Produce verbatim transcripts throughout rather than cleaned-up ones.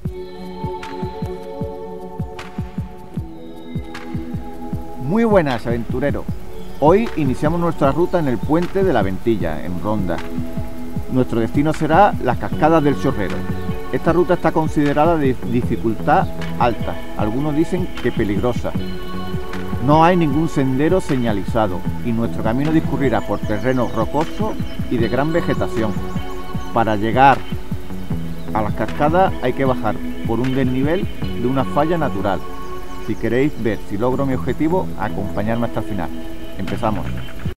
Muy buenas, aventureros. Hoy iniciamos nuestra ruta en el puente de la Ventilla, en Ronda. Nuestro destino será las cascadas del Chorrero. Esta ruta está considerada de dificultad alta, algunos dicen que peligrosa. No hay ningún sendero señalizado y nuestro camino discurrirá por terrenos rocosos y de gran vegetación. Para llegar a las cascadas hay que bajar por un desnivel de una falla natural. Si queréis ver si logro mi objetivo, acompañadme hasta el final. Empezamos.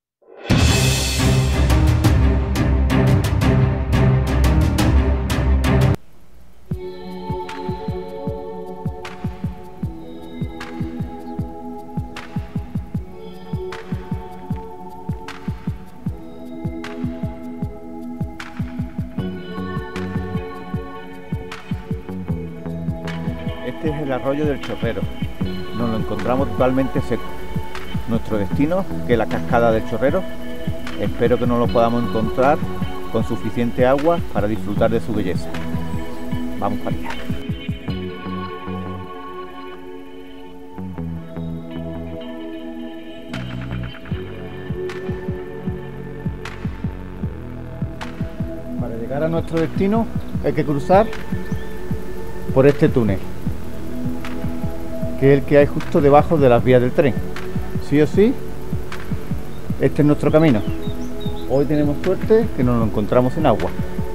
Este es el arroyo del Chorrero. Nos lo encontramos totalmente seco. Nuestro destino, que es la cascada del Chorrero, espero que nos lo podamos encontrar con suficiente agua para disfrutar de su belleza. Vamos para allá. Para llegar a nuestro destino hay que cruzar por este túnel, que es el que hay justo debajo de las vías del tren. Sí o sí, este es nuestro camino. Hoy tenemos suerte que nos lo encontramos en agua.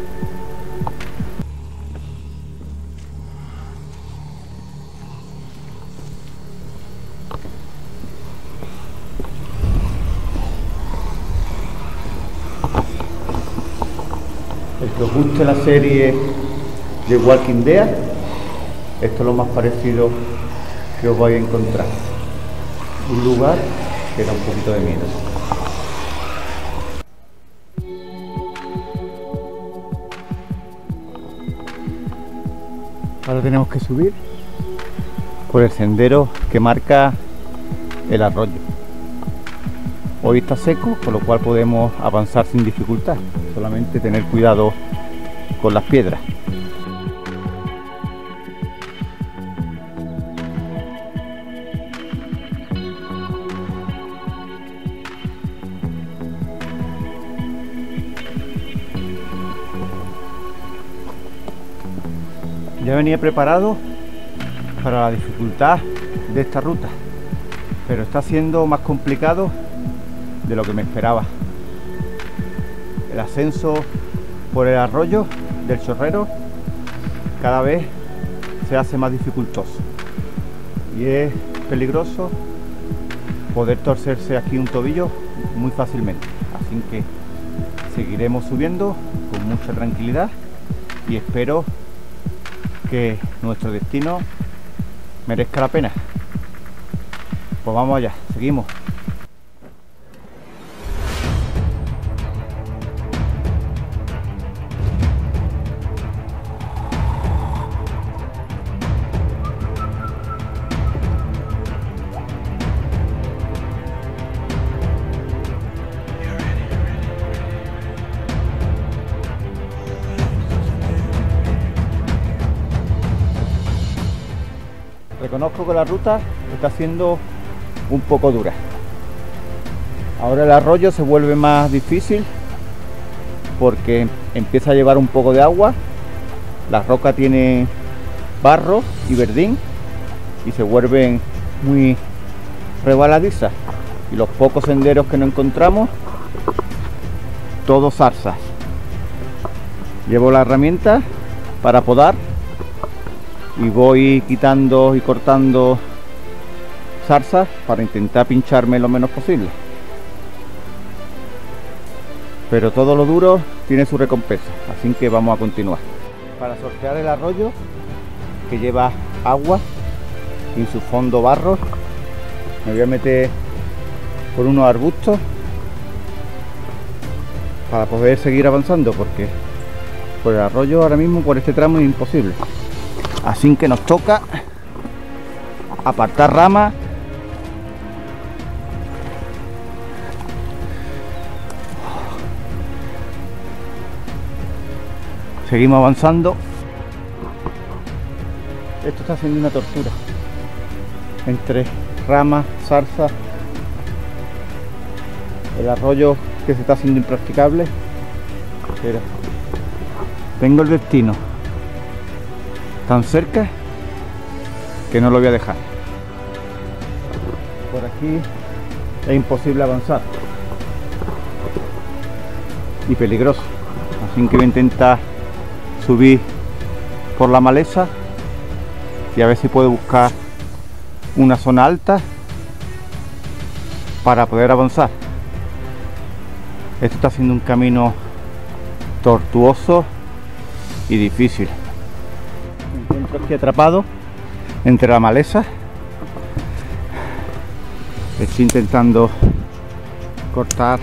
El que os guste la serie de Walking Dead, esto es lo más parecido que os vais a encontrar. Un lugar que da un poquito de miedo. Ahora tenemos que subir por el sendero que marca el arroyo. Hoy está seco, con lo cual podemos avanzar sin dificultad, solamente tener cuidado con las piedras. Ya venía preparado para la dificultad de esta ruta, pero está siendo más complicado de lo que me esperaba. El ascenso por el arroyo del Chorrero cada vez se hace más dificultoso y es peligroso poder torcerse aquí un tobillo muy fácilmente, así que seguiremos subiendo con mucha tranquilidad y espero que nuestro destino merezca la pena. Pues vamos allá, seguimos. Reconozco que la ruta está siendo un poco dura. Ahora el arroyo se vuelve más difícil porque empieza a llevar un poco de agua. La roca tiene barro y verdín y se vuelven muy resbaladizas. Y los pocos senderos que nos encontramos, todos zarzas. Llevo la herramienta para podar y voy quitando y cortando zarzas para intentar pincharme lo menos posible. Pero todo lo duro tiene su recompensa, así que vamos a continuar. Para sortear el arroyo, que lleva agua y en su fondo barro, me voy a meter por unos arbustos para poder seguir avanzando, porque por el arroyo ahora mismo por este tramo es imposible. Así que nos toca apartar ramas seguimos avanzando Esto está siendo una tortura. Entre ramas, zarzas, el arroyo que se está haciendo impracticable. Pero tengo el destino tan cerca que no lo voy a dejar. Por aquí es imposible avanzar y peligroso, así que voy a intentar subir por la maleza y a ver si puedo buscar una zona alta para poder avanzar. Esto está siendo un camino tortuoso y difícil. Me encuentro aquí atrapado entre la maleza. Estoy intentando cortar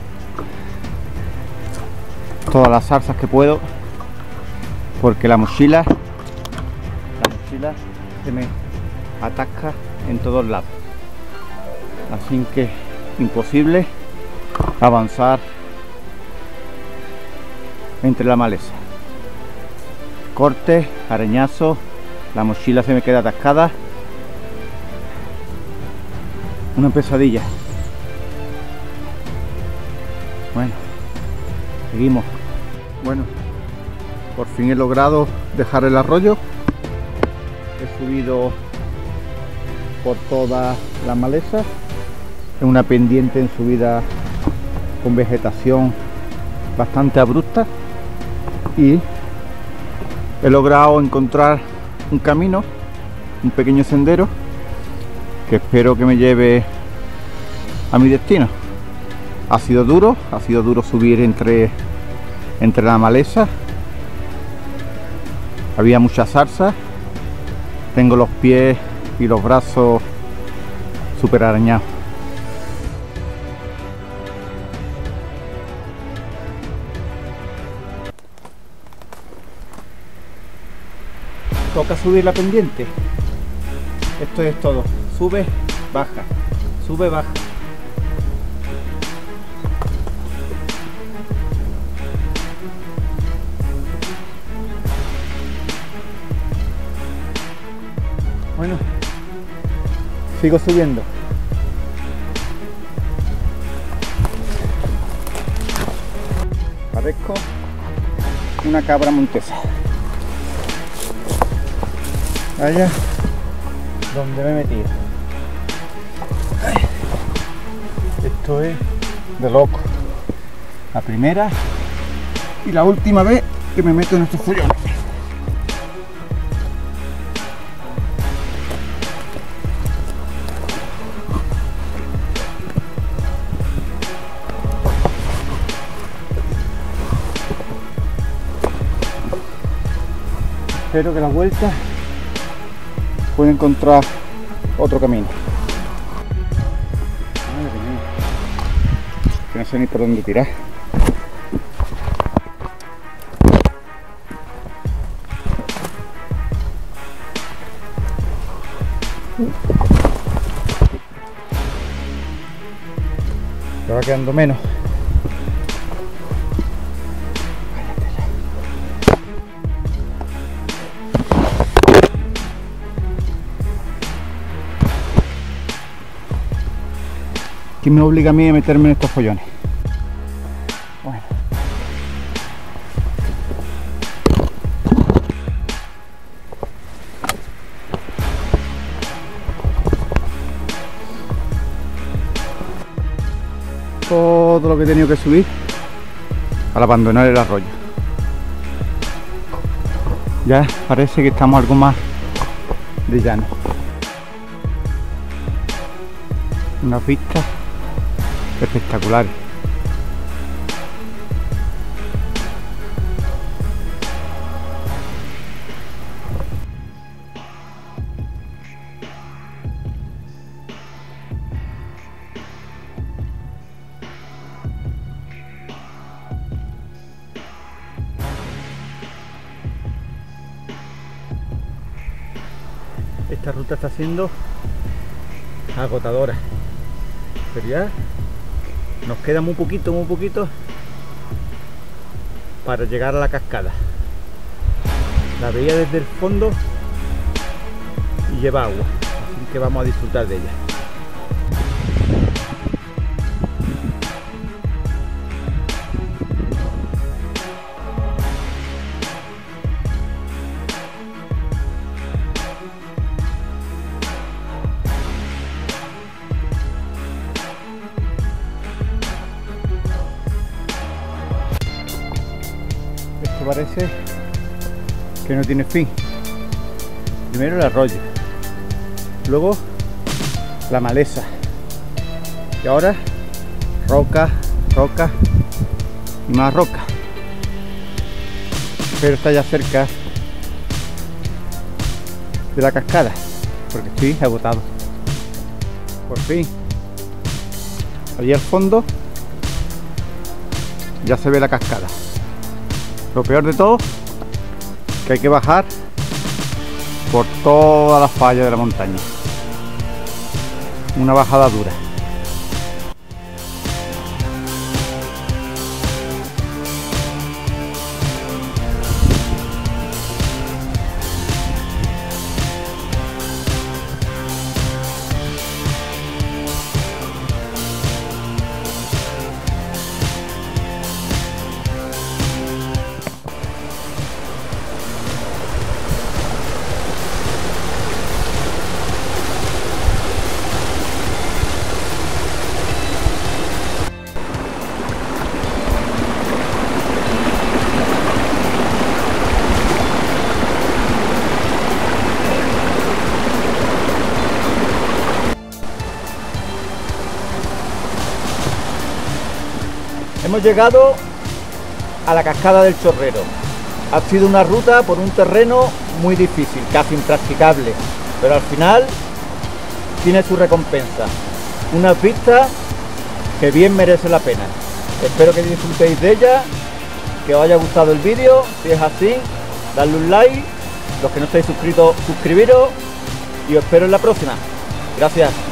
todas las zarzas que puedo porque la mochila la mochila se me atasca en todos lados, así que imposible avanzar entre la maleza. Corte, arañazo, la mochila se me queda atascada. Una pesadilla. Bueno, seguimos. Bueno, por fin he logrado dejar el arroyo. He subido por toda la maleza. Es una pendiente en subida con vegetación bastante abrupta y he logrado encontrar un camino, un pequeño sendero que espero que me lleve a mi destino. Ha sido duro, ha sido duro subir entre, entre la maleza. Había mucha zarza. Tengo los pies y los brazos súper arañados. Toca subir la pendiente. Esto es todo. Sube, baja. Sube, baja. Bueno, sigo subiendo. Parezco una cabra montesa. Allá donde me he metido. Esto es de loco. La primera y la última vez que me meto en estos follones. Espero que la vuelta pueda encontrar otro camino. Madre mía, que no sé ni por dónde tirar. Me va quedando menos. ¿Quién me obliga a mí a meterme en estos follones? Bueno. Todo lo que he tenido que subir para abandonar el arroyo. Ya parece que estamos algo más de llano. Una pista espectacular. Esta ruta está siendo agotadora, pero ya nos queda muy poquito, muy poquito para llegar a la cascada. La veía desde el fondo y lleva agua, así que vamos a disfrutar de ella. Esto parece que no tiene fin. Primero el arroyo, luego la maleza y ahora roca, roca y más roca. Pero está ya cerca de la cascada porque estoy agotado. Por fin, allí al fondo ya se ve la cascada. Lo peor de todo, que hay que bajar por todas las fallas de la montaña. Una bajada dura. Hemos llegado a la cascada del Chorrero. Ha sido una ruta por un terreno muy difícil, casi impracticable, pero al final tiene su recompensa. Unas vistas que bien merece la pena. Espero que disfrutéis de ella, que os haya gustado el vídeo. Si es así, dadle un like. Los que no estáis suscritos, suscribiros y os espero en la próxima. Gracias.